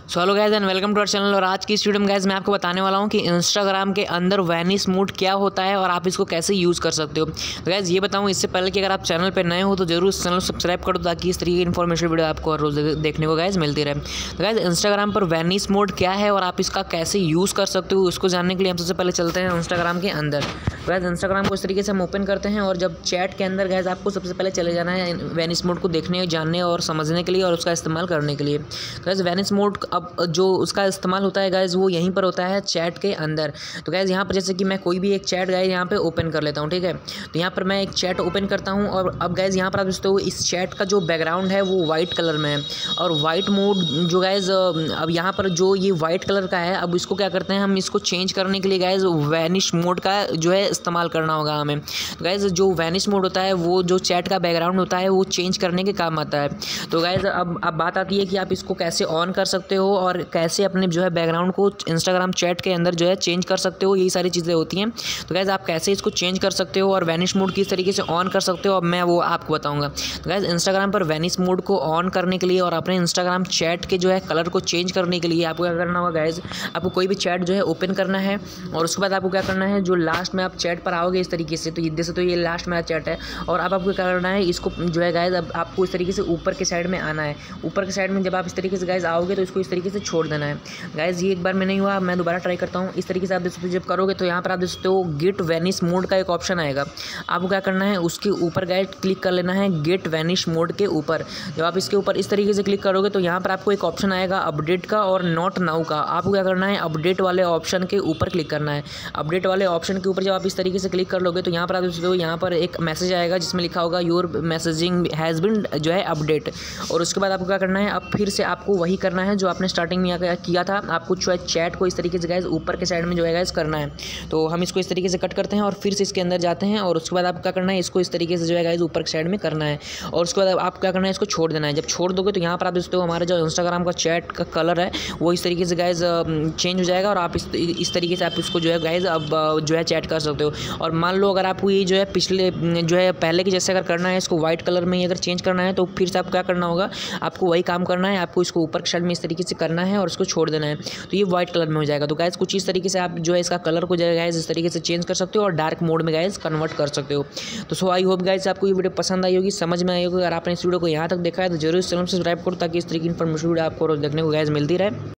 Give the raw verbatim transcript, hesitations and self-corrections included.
So hello guys and welcome to our channel. और आज की इस वीडियो में गाइस मैं आपको बताने वाला हूं कि इंस्टाग्राम के अंदर वैनिश मोड क्या होता है और आप इसको कैसे यूज़ कर सकते हो। तो गाइस ये बताऊं इससे पहले कि अगर आप चैनल पर नए हो तो जरूर इस चैनल को सब्सक्राइब कर दो ताकि इस तरीके की इन्फॉर्मेशन वीडियो आपको हर रोज़ देखने को गाइस मिलती रहे। तो गाइस इंस्टाग्राम पर वैनिश मोड क्या है और आप इसका कैसे यूज़ कर सकते हो उसको जानने के लिए हम सबसे पहले चलते हैं इंस्टाग्राम के अंदर। गाइस इंस्टाग्राम को इस तरीके से हम ओपन करते हैं और जब चैट के अंदर गाइस आपको सबसे पहले चले जाना है वैनिश मोड को देखने, जानने और समझने के लिए और उसका इस्तेमाल करने के लिए। तो गाइस वैनिश मोड अब जो उसका इस्तेमाल होता है गाइस वो यहीं पर होता है चैट के अंदर। तो गाइस यहाँ पर जैसे कि मैं कोई भी एक चैट गाइस यहाँ पे ओपन कर लेता हूँ, ठीक है। तो यहाँ पर मैं एक चैट ओपन करता हूँ और अब गाइस यहाँ पर आप दोस्तों इस चैट का जो बैकग्राउंड है वो वाइट कलर में है और वाइट मोड जो गाइस अब यहाँ पर जो ये वाइट कलर का है, अब इसको क्या करते हैं हम इसको चेंज करने के लिए गाइस वैनिश मोड का जो है इस्तेमाल करना होगा हमें। तो गाइस जो वैनिश मोड होता है वो जो चैट का बैकग्राउंड होता है वो चेंज करने के काम आता है। तो गाइस अब अब बात आती है कि आप इसको कैसे ऑन कर सकते हो और कैसे अपने जो है बैकग्राउंड को इंस्टाग्राम चैट के अंदर जो है चेंज कर सकते हो, यही सारी चीज़ें होती हैं। तो गाइस आप कैसे इसको चेंज कर सकते हो और वैनिश मोड किस तरीके से ऑन कर सकते हो अब मैं वो आपको बताऊंगा। तो गाइस इंस्टाग्राम पर वैनिश मोड को ऑन करने के लिए और अपने इंस्टाग्राम चैट के जो है कलर को चेंज करने के लिए आपको क्या करना होगा गाइस, आपको कोई भी चैट जो है ओपन करना है और उसके बाद आपको क्या करना है जो लास्ट में आप चैट पर आओगे इस तरीके से, तो जैसे तो ये लास्ट मेरा चैट है और अब आपको क्या करना है इसको जो है गाइस अब आपको इस तरीके से ऊपर के साइड में आना है। ऊपर के साइड में जब आप इस तरीके से गाइस आओगे तो इसको इस तरीके से छोड़ देना है। गाइस ये एक बार में नहीं हुआ, मैं दोबारा ट्राई करता हूँ। इस तरीके से आप दोस्तों जब करोगे तो यहाँ पर आप देख सकते हो गेट वैनिश मोड का एक ऑप्शन आएगा। आपको क्या करना है उसके ऊपर गाइस क्लिक कर लेना है गेट वैनिश मोड के ऊपर। जब आप इसके ऊपर इस तरीके से क्लिक करोगे तो यहाँ पर आपको एक ऑप्शन आएगा अपडेट का और नॉट नाउ का। आपको क्या करना है अपडेट वाले ऑप्शन के ऊपर क्लिक करना है। अपडेट वाले ऑप्शन के ऊपर जब आप इस तरीके से क्लिक कर लोगे तो यहाँ पर आप देख सकते हो यहाँ पर एक मैसेज आएगा जिसमें लिखा होगा योर मैसेजिंग हैज़ बिन जो है अपडेट। और उसके बाद आपको क्या करना है अब फिर से आपको वही करना है जो आपने स्टार्टिंग में किया था। आपको जो है चैट को इस तरीके से गाइस ऊपर के साइड में जो है गाइस करना है। तो हम इसको इस तरीके से कट करते हैं और फिर से इसके अंदर जाते हैं और उसके बाद आपको क्या करना है इसको इस तरीके से जो है गाइस ऊपर के साइड में करना है और उसके बाद आप क्या करना है इसको छोड़ देना है। जब छोड़ दोगे तो यहाँ पर आप दोस्तों हमारा जो इंस्टाग्राम का चैट का कलर है वो इस तरीके से गाइस चेंज हो जाएगा और आप इस इस तरीके से आप इसको जो है गाइस अब जो है चैट कर सकते हो। और मान लो अगर आपको ये जो है पिछले जो है पहले के जैसे अगर करना है इसको व्हाइट कलर में अगर चेंज करना है तो फिर से आप क्या करना होगा, आपको वही काम करना है। आपको इसको ऊपर के साइड में इस तरीके से करना है और इसको छोड़ देना है तो ये व्हाइट कलर में हो जाएगा। तो गाइस कुछ इस तरीके से आप जो है इसका कलर को जो है गाइस इस तरीके से चेंज कर सकते हो और डार्क मोड में गाइस कन्वर्ट कर सकते हो। तो सो आई होप गाइस आपको ये वीडियो पसंद आई होगी, समझ में आई होगी। अगर आपने इस वीडियो को यहाँ तक देखा है तो जरूर चैनल सब्सक्राइब करो ताकि इस तरीके की इन्फॉर्मेशन वीडियो आपको रोज देखने को गाइस मिलती रहे।